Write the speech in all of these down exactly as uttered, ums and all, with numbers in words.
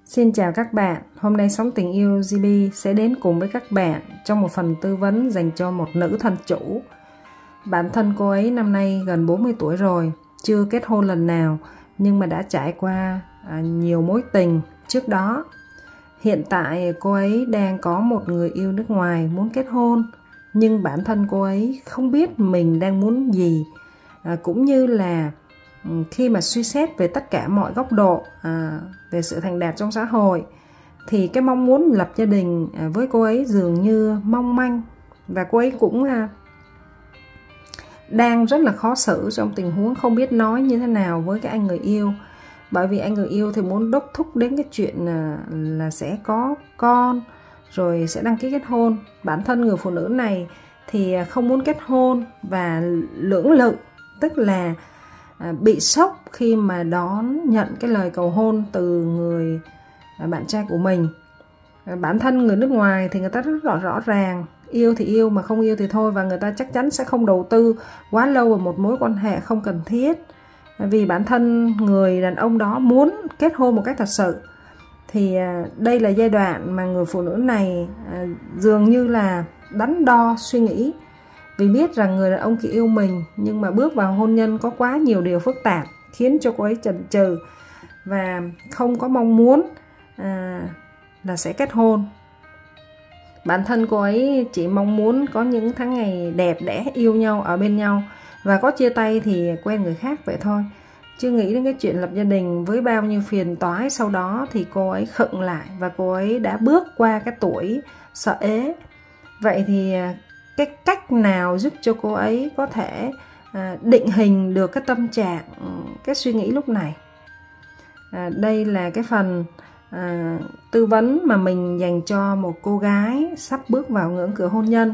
Xin chào các bạn, hôm nay Sống Tình Yêu giê bê sẽ đến cùng với các bạn trong một phần tư vấn dành cho một nữ thân chủ. Bản thân cô ấy năm nay gần bốn mươi tuổi rồi, chưa kết hôn lần nào nhưng mà đã trải qua à, nhiều mối tình trước đó. Hiện tại cô ấy đang có một người yêu nước ngoài muốn kết hôn, nhưng bản thân cô ấy không biết mình đang muốn gì, à, cũng như là khi mà suy xét về tất cả mọi góc độ à, về sự thành đạt trong xã hội thì cái mong muốn lập gia đình à, với cô ấy dường như mong manh, và cô ấy cũng à, đang rất là khó xử trong tình huống không biết nói như thế nào với cái anh người yêu. Bởi vì anh người yêu thì muốn đốc thúc đến cái chuyện à, là sẽ có con rồi sẽ đăng ký kết hôn. Bản thân người phụ nữ này thì không muốn kết hôn và lưỡng lự, tức là À, bị sốc khi mà đón nhận cái lời cầu hôn từ người à, bạn trai của mình. à, Bản thân người nước ngoài thì người ta rất rõ rõ ràng, yêu thì yêu mà không yêu thì thôi, và người ta chắc chắn sẽ không đầu tư quá lâu vào một mối quan hệ không cần thiết, vì bản thân người đàn ông đó muốn kết hôn một cách thật sự. Thì à, đây là giai đoạn mà người phụ nữ này à, dường như là đắn đo suy nghĩ, vì biết rằng người đàn ông kia yêu mình, nhưng mà bước vào hôn nhân có quá nhiều điều phức tạp khiến cho cô ấy chần chừ và không có mong muốn à, là sẽ kết hôn. Bản thân cô ấy chỉ mong muốn có những tháng ngày đẹp đẽ yêu nhau ở bên nhau, và có chia tay thì quen người khác vậy thôi, chưa nghĩ đến cái chuyện lập gia đình với bao nhiêu phiền toái. Sau đó thì cô ấy khựng lại và cô ấy đã bước qua cái tuổi sợ ế. Vậy thì cái cách nào giúp cho cô ấy có thể à, định hình được cái tâm trạng, cái suy nghĩ lúc này? À, đây là cái phần à, tư vấn mà mình dành cho một cô gái sắp bước vào ngưỡng cửa hôn nhân.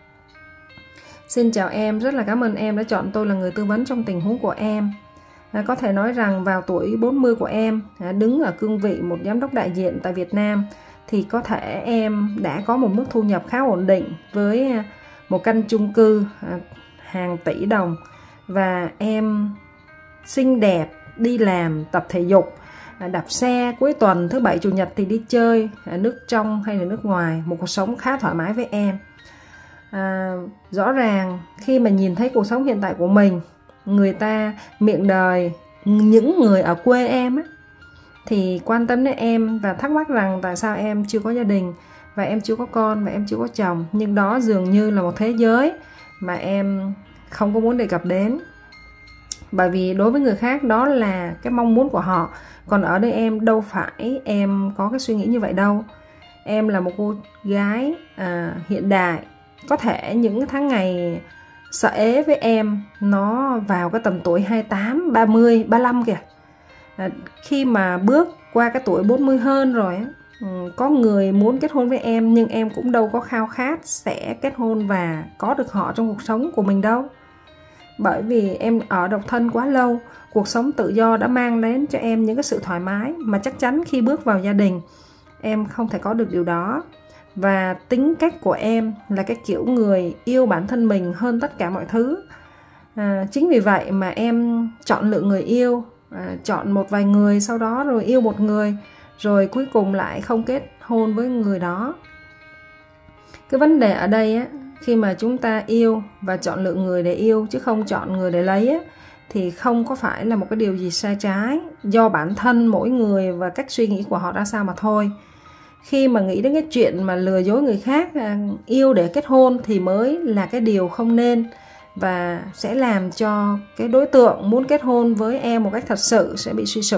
Xin chào em, rất là cảm ơn em đã chọn tôi là người tư vấn trong tình huống của em. À, có thể nói rằng vào tuổi bốn mươi của em, à, đứng ở cương vị một giám đốc đại diện tại Việt Nam, thì có thể em đã có một mức thu nhập khá ổn định với một căn chung cư hàng tỷ đồng, và em xinh đẹp, đi làm, tập thể dục, đạp xe, cuối tuần thứ bảy chủ nhật thì đi chơi nước trong hay là nước ngoài, một cuộc sống khá thoải mái với em. À, rõ ràng khi mà nhìn thấy cuộc sống hiện tại của mình, người ta miệng đời, những người ở quê em á, thì quan tâm đến em và thắc mắc rằng tại sao em chưa có gia đình, và em chưa có con, và em chưa có chồng. Nhưng đó dường như là một thế giới mà em không có muốn đề cập đến, bởi vì đối với người khác đó là cái mong muốn của họ. Còn ở đây em đâu phải em có cái suy nghĩ như vậy đâu. Em là một cô gái à, hiện đại. Có thể những tháng ngày sợ ế với em nó vào cái tầm tuổi hai mươi tám, ba mươi, ba mươi lăm kìa. À, khi mà bước qua cái tuổi bốn mươi hơn rồi á, có người muốn kết hôn với em, nhưng em cũng đâu có khao khát sẽ kết hôn và có được họ trong cuộc sống của mình đâu. Bởi vì em ở độc thân quá lâu, cuộc sống tự do đã mang đến cho em những cái sự thoải mái mà chắc chắn khi bước vào gia đình em không thể có được điều đó. Và tính cách của em là cái kiểu người yêu bản thân mình hơn tất cả mọi thứ. À, chính vì vậy mà em chọn lựa người yêu, à, chọn một vài người, sau đó rồi yêu một người, rồi cuối cùng lại không kết hôn với người đó. Cái vấn đề ở đây á, khi mà chúng ta yêu và chọn lựa người để yêu chứ không chọn người để lấy á, thì không có phải là một cái điều gì sai trái, do bản thân mỗi người và cách suy nghĩ của họ ra sao mà thôi. Khi mà nghĩ đến cái chuyện mà lừa dối người khác, yêu để kết hôn thì mới là cái điều không nên, và sẽ làm cho cái đối tượng muốn kết hôn với em một cách thật sự sẽ bị suy sụp.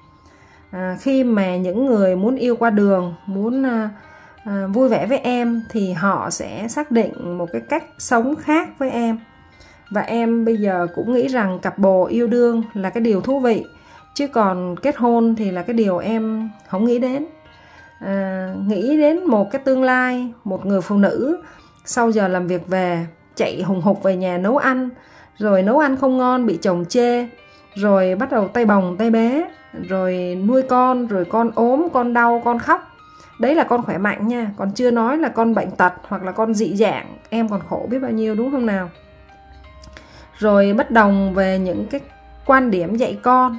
À, khi mà những người muốn yêu qua đường, muốn à, à, vui vẻ với em, thì họ sẽ xác định một cái cách sống khác với em. Và em bây giờ cũng nghĩ rằng cặp bồ yêu đương là cái điều thú vị, chứ còn kết hôn thì là cái điều em không nghĩ đến. À, nghĩ đến một cái tương lai, một người phụ nữ sau giờ làm việc về chạy hùng hục về nhà nấu ăn, rồi nấu ăn không ngon bị chồng chê, rồi bắt đầu tay bồng tay bé, rồi nuôi con, rồi con ốm, con đau, con khóc. Đấy là con khỏe mạnh nha, còn chưa nói là con bệnh tật hoặc là con dị dạng, em còn khổ biết bao nhiêu, đúng không nào? Rồi bất đồng về những cái quan điểm dạy con,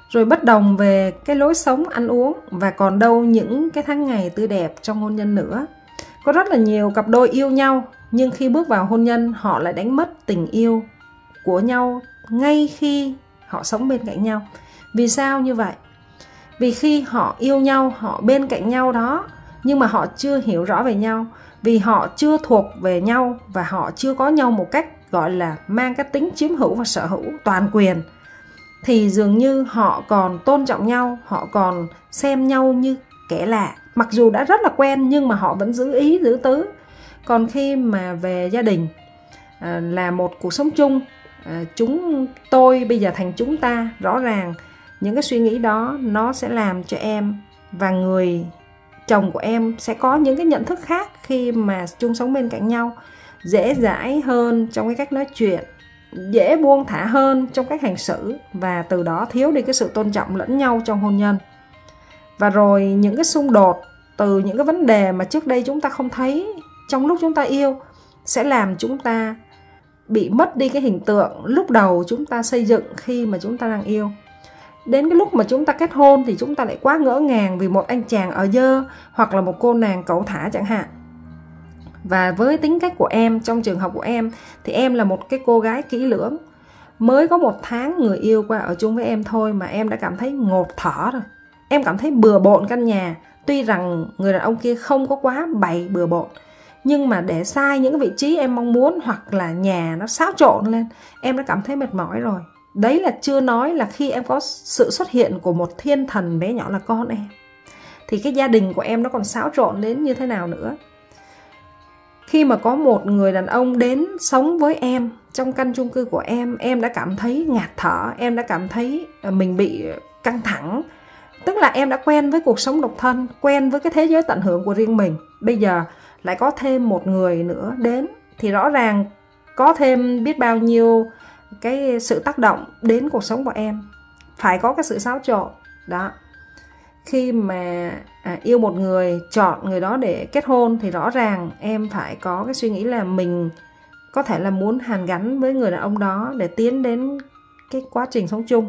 rồi bất đồng về cái lối sống ăn uống, và còn đâu những cái tháng ngày tươi đẹp trong hôn nhân nữa. Có rất là nhiều cặp đôi yêu nhau, nhưng khi bước vào hôn nhân họ lại đánh mất tình yêu của nhau ngay khi họ sống bên cạnh nhau. Vì sao như vậy? Vì khi họ yêu nhau, họ bên cạnh nhau đó, nhưng mà họ chưa hiểu rõ về nhau, vì họ chưa thuộc về nhau và họ chưa có nhau một cách gọi là mang cái tính chiếm hữu và sở hữu toàn quyền, thì dường như họ còn tôn trọng nhau, họ còn xem nhau như kẻ lạ. Mặc dù đã rất là quen nhưng mà họ vẫn giữ ý giữ tứ. Còn khi mà về gia đình, à, là một cuộc sống chung, à, chúng tôi bây giờ thành chúng ta, rõ ràng những cái suy nghĩ đó nó sẽ làm cho em và người chồng của em sẽ có những cái nhận thức khác khi mà chung sống bên cạnh nhau, dễ dãi hơn trong cái cách nói chuyện, dễ buông thả hơn trong cách hành xử, và từ đó thiếu đi cái sự tôn trọng lẫn nhau trong hôn nhân. Và rồi những cái xung đột từ những cái vấn đề mà trước đây chúng ta không thấy trong lúc chúng ta yêu sẽ làm chúng ta bị mất đi cái hình tượng lúc đầu chúng ta xây dựng khi mà chúng ta đang yêu. Đến cái lúc mà chúng ta kết hôn thì chúng ta lại quá ngỡ ngàng vì một anh chàng ở dơ hoặc là một cô nàng cẩu thả chẳng hạn. Và với tính cách của em, trong trường hợp của em, thì em là một cái cô gái kỹ lưỡng. Mới có một tháng người yêu qua ở chung với em thôi mà em đã cảm thấy ngộp thở rồi. Em cảm thấy bừa bộn căn nhà. Tuy rằng người đàn ông kia không có quá bày bừa bộn, nhưng mà để sai những cái vị trí em mong muốn, hoặc là nhà nó xáo trộn lên, em đã cảm thấy mệt mỏi rồi. Đấy là chưa nói là khi em có sự xuất hiện của một thiên thần bé nhỏ là con em, thì cái gia đình của em nó còn xáo trộn đến như thế nào nữa. Khi mà có một người đàn ông đến sống với em trong căn chung cư của em, em đã cảm thấy ngạt thở, em đã cảm thấy mình bị căng thẳng. Tức là em đã quen với cuộc sống độc thân, quen với cái thế giới tận hưởng của riêng mình. Bây giờ lại có thêm một người nữa đến, thì rõ ràng có thêm biết bao nhiêu cái sự tác động đến cuộc sống của em. Phải có cái sự xáo trộn đó. Khi mà à, yêu một người, chọn người đó để kết hôn, thì rõ ràng em phải có cái suy nghĩ là mình có thể là muốn hàn gắn với người đàn ông đó để tiến đến cái quá trình sống chung.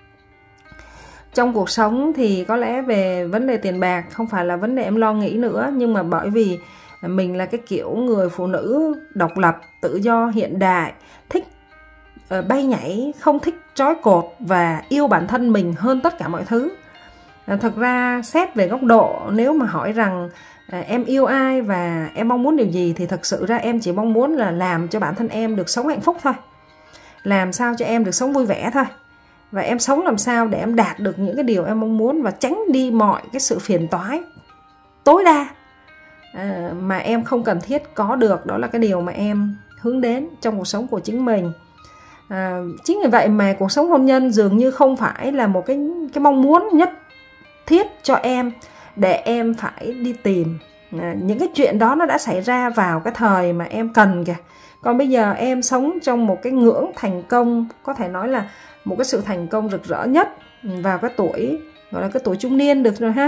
Trong cuộc sống thì có lẽ về vấn đề tiền bạc không phải là vấn đề em lo nghĩ nữa, nhưng mà bởi vì mình là cái kiểu người phụ nữ độc lập, tự do, hiện đại, thích uh, bay nhảy, không thích trói cột và yêu bản thân mình hơn tất cả mọi thứ. À, thật ra xét về góc độ, nếu mà hỏi rằng à, em yêu ai và em mong muốn điều gì, thì thật sự ra em chỉ mong muốn là làm cho bản thân em được sống hạnh phúc thôi. Làm sao cho em được sống vui vẻ thôi. Và em sống làm sao để em đạt được những cái điều em mong muốn và tránh đi mọi cái sự phiền toái tối đa à, mà em không cần thiết có được. Đó là cái điều mà em hướng đến trong cuộc sống của chính mình. À, chính vì vậy mà cuộc sống hôn nhân dường như không phải là một cái, cái mong muốn nhất thiết cho em để em phải đi tìm. À, những cái chuyện đó nó đã xảy ra vào cái thời mà em cần kìa. Còn bây giờ em sống trong một cái ngưỡng thành công, có thể nói là một cái sự thành công rực rỡ nhất vào cái tuổi gọi là cái tuổi trung niên được rồi ha.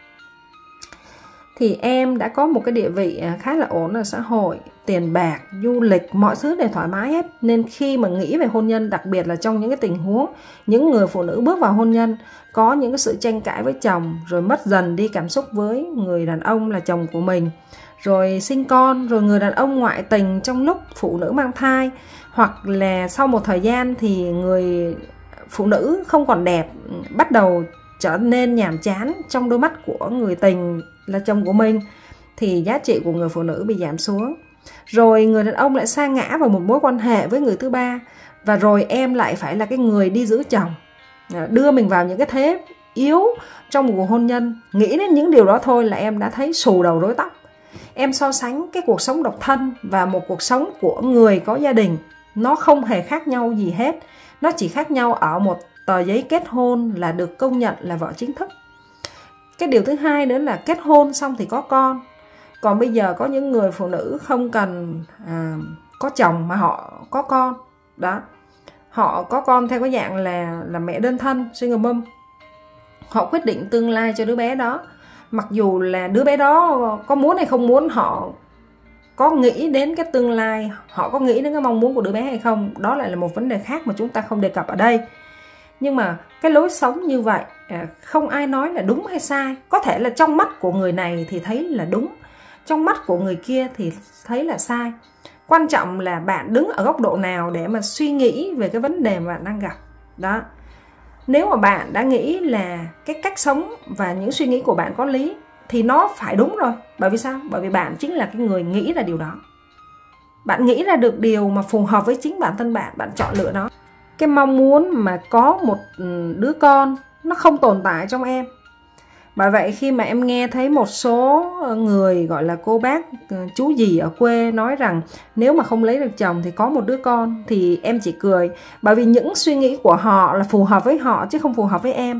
Thì em đã có một cái địa vị khá là ổn ở xã hội, tiền bạc, du lịch, mọi thứ đều thoải mái hết. Nên khi mà nghĩ về hôn nhân, đặc biệt là trong những cái tình huống những người phụ nữ bước vào hôn nhân có những cái sự tranh cãi với chồng, rồi mất dần đi cảm xúc với người đàn ông là chồng của mình, rồi sinh con, rồi người đàn ông ngoại tình trong lúc phụ nữ mang thai, hoặc là sau một thời gian thì người phụ nữ không còn đẹp, bắt đầu trở nên nhàm chán trong đôi mắt của người tình là chồng của mình, thì giá trị của người phụ nữ bị giảm xuống. Rồi người đàn ông lại sa ngã vào một mối quan hệ với người thứ ba, và rồi em lại phải là cái người đi giữ chồng, đưa mình vào những cái thế yếu trong một cuộc hôn nhân. Nghĩ đến những điều đó thôi là em đã thấy xù đầu rối tóc. Em so sánh cái cuộc sống độc thân và một cuộc sống của người có gia đình, nó không hề khác nhau gì hết. Nó chỉ khác nhau ở một tờ giấy kết hôn là được công nhận là vợ chính thức. Cái điều thứ hai nữa là kết hôn xong thì có con. Còn bây giờ có những người phụ nữ không cần à, có chồng mà họ có con đó. Họ có con theo cái dạng là, là mẹ đơn thân, single mom. Họ quyết định tương lai cho đứa bé đó. Mặc dù là đứa bé đó có muốn hay không muốn, họ có nghĩ đến cái tương lai, họ có nghĩ đến cái mong muốn của đứa bé hay không, đó lại là một vấn đề khác mà chúng ta không đề cập ở đây. Nhưng mà cái lối sống như vậy không ai nói là đúng hay sai. Có thể là trong mắt của người này thì thấy là đúng, trong mắt của người kia thì thấy là sai. Quan trọng là bạn đứng ở góc độ nào để mà suy nghĩ về cái vấn đề mà bạn đang gặp. Đó. Nếu mà bạn đã nghĩ là cái cách sống và những suy nghĩ của bạn có lý thì nó phải đúng rồi. Bởi vì sao? Bởi vì bạn chính là cái người nghĩ ra điều đó. Bạn nghĩ ra được điều mà phù hợp với chính bản thân bạn, bạn chọn lựa nó. Cái mong muốn mà có một đứa con nó không tồn tại trong em. Bởi vậy khi mà em nghe thấy một số người gọi là cô bác, chú dì ở quê nói rằng nếu mà không lấy được chồng thì có một đứa con, thì em chỉ cười. Bởi vì những suy nghĩ của họ là phù hợp với họ chứ không phù hợp với em.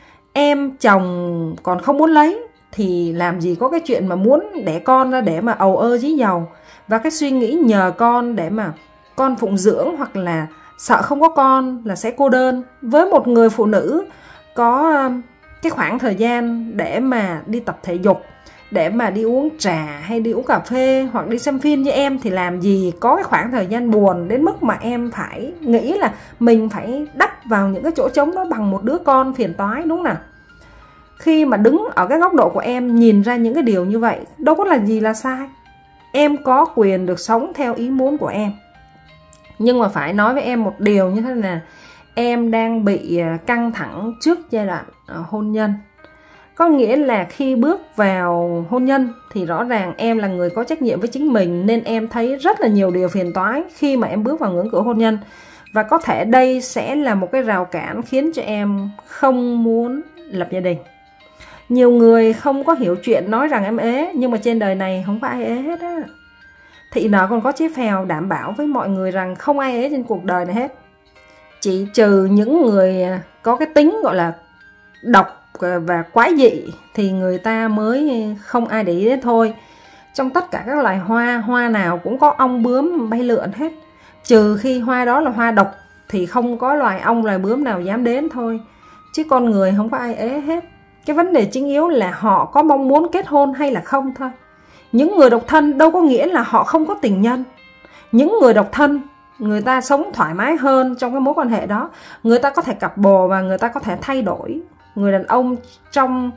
Em chồng còn không muốn lấy thì làm gì có cái chuyện mà muốn đẻ con ra để mà ầu ơ dí dầu. Và cái suy nghĩ nhờ con để mà con phụng dưỡng hoặc là sợ không có con là sẽ cô đơn. Với một người phụ nữ có cái khoảng thời gian để mà đi tập thể dục, để mà đi uống trà hay đi uống cà phê hoặc đi xem phim như em thì làm gì có cái khoảng thời gian buồn đến mức mà em phải nghĩ là mình phải đắp vào những cái chỗ trống đó bằng một đứa con phiền toái, đúng không nào? Khi mà đứng ở cái góc độ của em nhìn ra những cái điều như vậy, đâu có là gì là sai. Em có quyền được sống theo ý muốn của em. Nhưng mà phải nói với em một điều như thế này, em đang bị căng thẳng trước giai đoạn hôn nhân. Có nghĩa là khi bước vào hôn nhân thì rõ ràng em là người có trách nhiệm với chính mình, nên em thấy rất là nhiều điều phiền toái khi mà em bước vào ngưỡng cửa hôn nhân. Và có thể đây sẽ là một cái rào cản khiến cho em không muốn lập gia đình. Nhiều người không có hiểu chuyện nói rằng em ế, nhưng mà trên đời này không có ai ế hết á. Thị nở còn có chế phèo đảm bảo với mọi người rằng không ai ế trên cuộc đời này hết. Chỉ trừ những người có cái tính gọi là độc và quái dị thì người ta mới không ai để ý đến thôi. Trong tất cả các loài hoa, hoa nào cũng có ong bướm bay lượn hết. Trừ khi hoa đó là hoa độc thì không có loài ong loài bướm nào dám đến thôi. Chứ con người không có ai ế hết. Cái vấn đề chính yếu là họ có mong muốn kết hôn hay là không thôi. Những người độc thân đâu có nghĩa là họ không có tình nhân. Những người độc thân, người ta sống thoải mái hơn trong cái mối quan hệ đó. Người ta có thể cặp bồ và người ta có thể thay đổi người đàn ông trong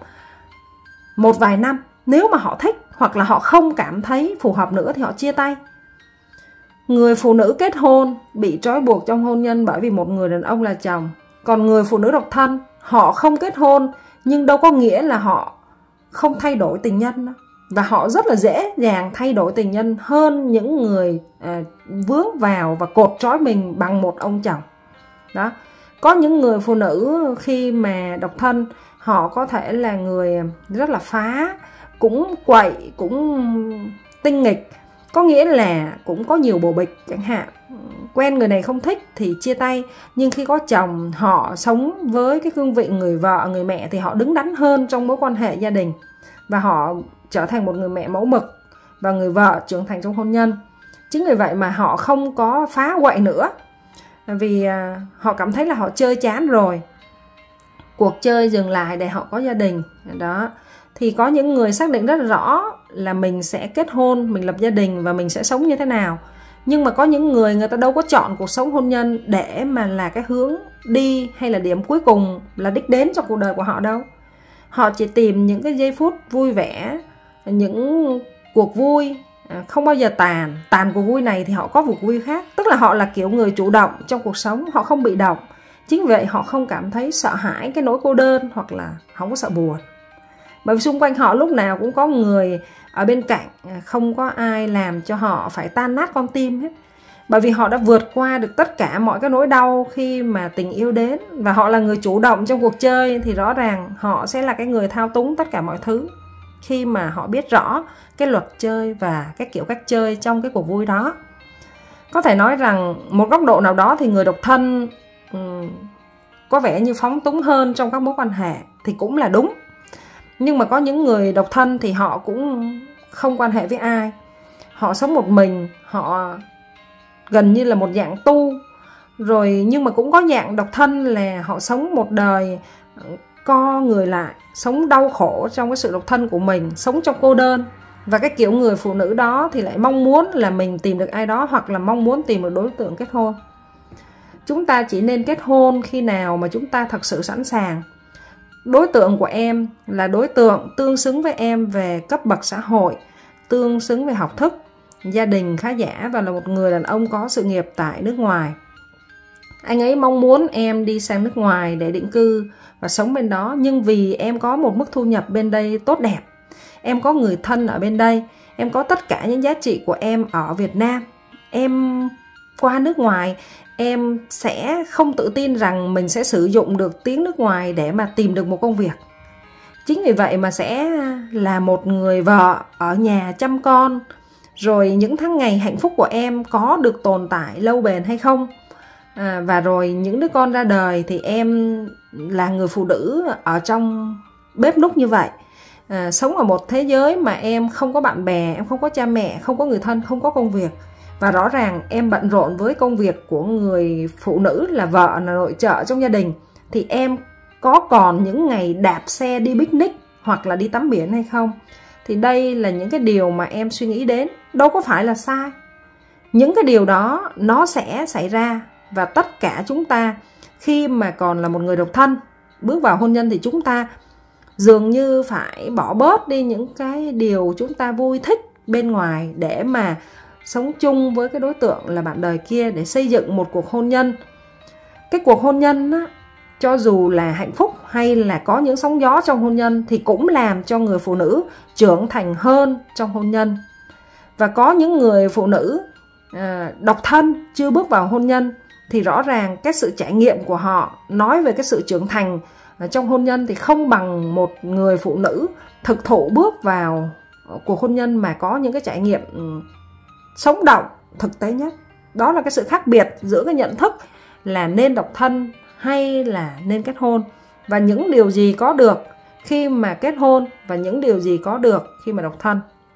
một vài năm. Nếu mà họ thích hoặc là họ không cảm thấy phù hợp nữa thì họ chia tay. Người phụ nữ kết hôn bị trói buộc trong hôn nhân bởi vì một người đàn ông là chồng. Còn người phụ nữ độc thân, họ không kết hôn nhưng đâu có nghĩa là họ không thay đổi tình nhân đâu. Và họ rất là dễ dàng thay đổi tình nhân hơn những người à, vướng vào và cột trói mình bằng một ông chồng. Đó. Có những người phụ nữ khi mà độc thân, họ có thể là người rất là phá, cũng quậy, cũng tinh nghịch. Có nghĩa là cũng có nhiều bồ bịch chẳng hạn. Quen người này không thích thì chia tay. Nhưng khi có chồng, họ sống với cái cương vị người vợ, người mẹ thì họ đứng đắn hơn trong mối quan hệ gia đình. Và họ trở thành một người mẹ mẫu mực và người vợ trưởng thành trong hôn nhân. Chính vì vậy mà họ không có phá quậy nữa. Vì họ cảm thấy là họ chơi chán rồi. Cuộc chơi dừng lại để họ có gia đình. Đó. Thì có những người xác định rất rõ là mình sẽ kết hôn, mình lập gia đình và mình sẽ sống như thế nào. Nhưng mà có những người người ta đâu có chọn cuộc sống hôn nhân để mà là cái hướng đi hay là điểm cuối cùng, là đích đến trong cuộc đời của họ đâu. Họ chỉ tìm những cái giây phút vui vẻ, những cuộc vui không bao giờ tàn. Tàn cuộc vui này thì họ có cuộc vui khác. Tức là họ là kiểu người chủ động trong cuộc sống, họ không bị động. Chính vậy họ không cảm thấy sợ hãi cái nỗi cô đơn hoặc là không có sợ buồn. Bởi vì xung quanh họ lúc nào cũng có người ở bên cạnh, không có ai làm cho họ phải tan nát con tim hết. Bởi vì họ đã vượt qua được tất cả mọi cái nỗi đau khi mà tình yêu đến. Và họ là người chủ động trong cuộc chơi thì rõ ràng họ sẽ là cái người thao túng tất cả mọi thứ. Khi mà họ biết rõ cái luật chơi và cái kiểu cách chơi trong cái cuộc vui đó. Có thể nói rằng một góc độ nào đó thì người độc thân um, có vẻ như phóng túng hơn trong các mối quan hệ thì cũng là đúng. Nhưng mà có những người độc thân thì họ cũng không quan hệ với ai. Họ sống một mình, họ gần như là một dạng tu. Rồi nhưng mà cũng có dạng độc thân là họ sống một đời co người lại, sống đau khổ trong cái sự độc thân của mình, sống trong cô đơn. Và cái kiểu người phụ nữ đó thì lại mong muốn là mình tìm được ai đó hoặc là mong muốn tìm được đối tượng kết hôn. chúng ta chỉ nên kết hôn khi nào mà chúng ta thật sự sẵn sàng. Đối tượng của em là đối tượng tương xứng với em về cấp bậc xã hội, tương xứng về học thức, gia đình khá giả và là một người đàn ông có sự nghiệp tại nước ngoài. Anh ấy mong muốn em đi sang nước ngoài để định cư và sống bên đó, nhưng vì em có một mức thu nhập bên đây tốt đẹp, em có người thân ở bên đây, em có tất cả những giá trị của em ở Việt Nam, em qua nước ngoài em sẽ không tự tin rằng mình sẽ sử dụng được tiếng nước ngoài để mà tìm được một công việc. Chính vì vậy mà sẽ là một người vợ ở nhà chăm con. Rồi những tháng ngày hạnh phúc của em có được tồn tại lâu bền hay không? À, và rồi những đứa con ra đời thì em là người phụ nữ ở trong bếp núc như vậy. À, sống ở một thế giới mà em không có bạn bè, em không có cha mẹ, không có người thân, không có công việc. Và rõ ràng em bận rộn với công việc của người phụ nữ là vợ, là nội trợ trong gia đình. Thì em có còn những ngày đạp xe đi picnic hoặc là đi tắm biển hay không? Thì đây là những cái điều mà em suy nghĩ đến. Đâu có phải là sai. Những cái điều đó nó sẽ xảy ra. Và tất cả chúng ta khi mà còn là một người độc thân, bước vào hôn nhân thì chúng ta dường như phải bỏ bớt đi những cái điều chúng ta vui thích bên ngoài để mà sống chung với cái đối tượng là bạn đời kia để xây dựng một cuộc hôn nhân. Cái cuộc hôn nhân á, cho dù là hạnh phúc hay là có những sóng gió trong hôn nhân thì cũng làm cho người phụ nữ trưởng thành hơn trong hôn nhân. Và có những người phụ nữ à, độc thân chưa bước vào hôn nhân thì rõ ràng cái sự trải nghiệm của họ nói về cái sự trưởng thành trong hôn nhân thì không bằng một người phụ nữ thực thụ bước vào cuộc hôn nhân mà có những cái trải nghiệm sống động thực tế nhất. Đó là cái sự khác biệt giữa cái nhận thức là nên độc thân hay là nên kết hôn, và những điều gì có được khi mà kết hôn và những điều gì có được khi mà độc thân.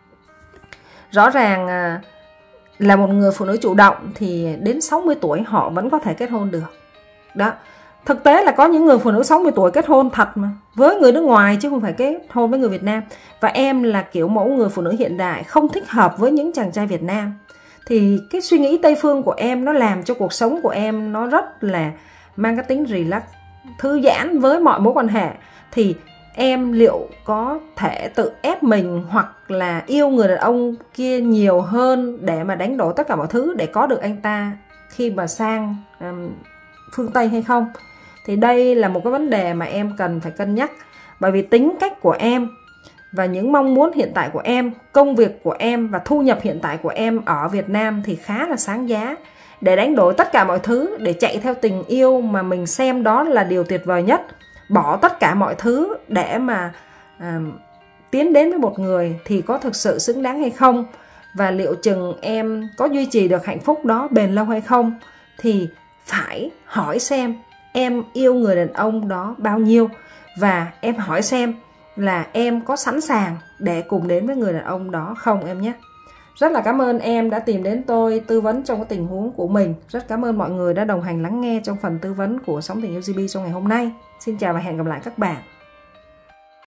Rõ ràng là một người phụ nữ chủ động thì đến sáu mươi tuổi họ vẫn có thể kết hôn được. Đó. Thực tế là có những người phụ nữ sáu mươi tuổi kết hôn thật mà, với người nước ngoài chứ không phải kết hôn với người Việt Nam. Và em là kiểu mẫu người phụ nữ hiện đại, không thích hợp với những chàng trai Việt Nam. Thì cái suy nghĩ Tây phương của em nó làm cho cuộc sống của em nó rất là mang cái tính relax, thư giãn với mọi mối quan hệ. Thì em liệu có thể tự ép mình hoặc là yêu người đàn ông kia nhiều hơn để mà đánh đổi tất cả mọi thứ để có được anh ta khi mà sang um, phương Tây hay không? Thì đây là một cái vấn đề mà em cần phải cân nhắc. Bởi vì tính cách của em và những mong muốn hiện tại của em, công việc của em và thu nhập hiện tại của em ở Việt Nam thì khá là sáng giá để đánh đổi tất cả mọi thứ để chạy theo tình yêu mà mình xem đó là điều tuyệt vời nhất. Bỏ tất cả mọi thứ để mà à, tiến đến với một người thì có thực sự xứng đáng hay không? Và liệu chừng em có duy trì được hạnh phúc đó bền lâu hay không? Thì phải hỏi xem em yêu người đàn ông đó bao nhiêu, và em hỏi xem là em có sẵn sàng để cùng đến với người đàn ông đó không em nhé. Rất là cảm ơn em đã tìm đến tôi tư vấn trong cái tình huống của mình. Rất cảm ơn mọi người đã đồng hành lắng nghe trong phần tư vấn của Sóng Tình Yêu gi bê trong ngày hôm nay. Xin chào và hẹn gặp lại các bạn.